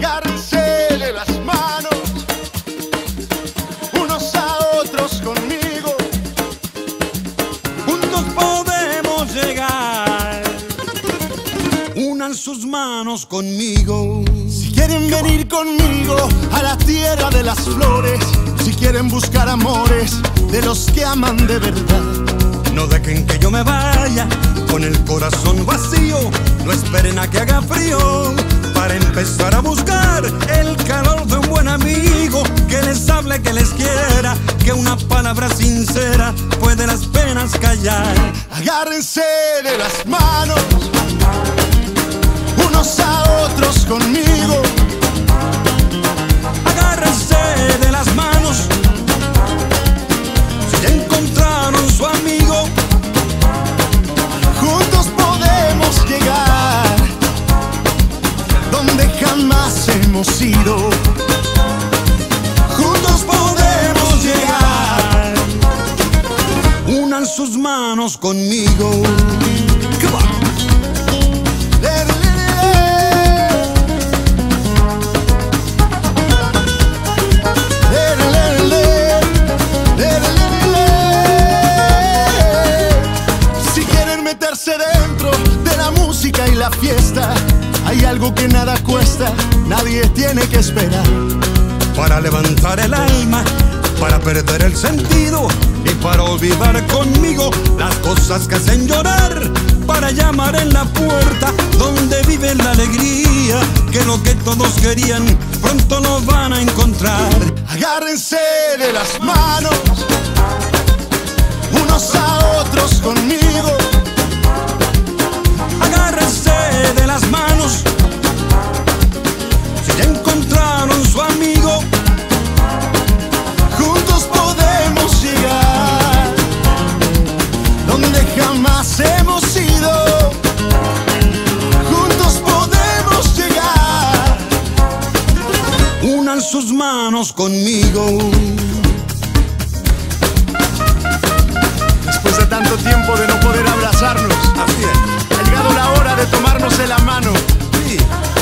Agárrense de las manos, unos a otros conmigo. Juntos podemos llegar. Unan sus manos conmigo. Si quieren venir conmigo a la tierra de las flores, si quieren buscar amores de los que aman de verdad, no dejen que yo me vaya con el corazón vacío. No esperen a que haga frío para empezar a buscar el calor de un buen amigo que les hable, que les quiera, que una palabra sincera puede las penas callar. Agárrense de las manos, unos a otros conmigo. Agárrense de las manos, si ya encontraron su amigo. Juntos podemos llegar donde jamás hemos ido. Juntos podemos llegar. Unan sus manos conmigo. Come on. Dentro de la música y la fiesta, hay algo que nada cuesta, nadie tiene que esperar. Para levantar el alma, para perder el sentido y para olvidar conmigo las cosas que hacen llorar. Para llamar en la puerta donde vive la alegría, que lo que todos querían pronto lo van a encontrar. Agárrense de las manos, unos a otros conmigo. Agárrense de las manos, si ya encontraron su amigo. Juntos podemos llegar donde jamás hemos ido. Juntos podemos llegar. Unan sus manos conmigo. Después de tanto tiempo de no poder abrazarnos, Así es. ha llegado la hora de tomarnos de la mano. Sí.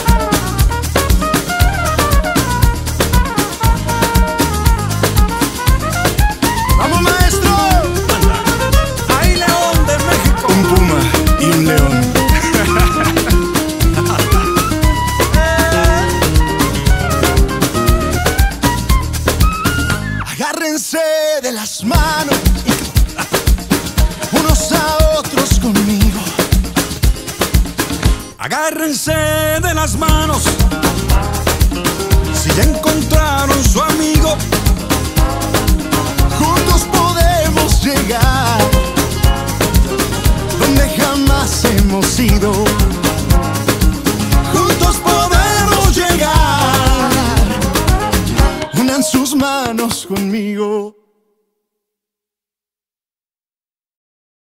¡Vamos, maestro! ¡Ay, León de México! Un puma y un león. Agárrense de las manos, unos a otros conmigo. Agárrense de las manos, si ya encontraron su amigo. Juntos podemos llegar donde jamás hemos ido. Juntos podemos llegar. Unan sus manos conmigo.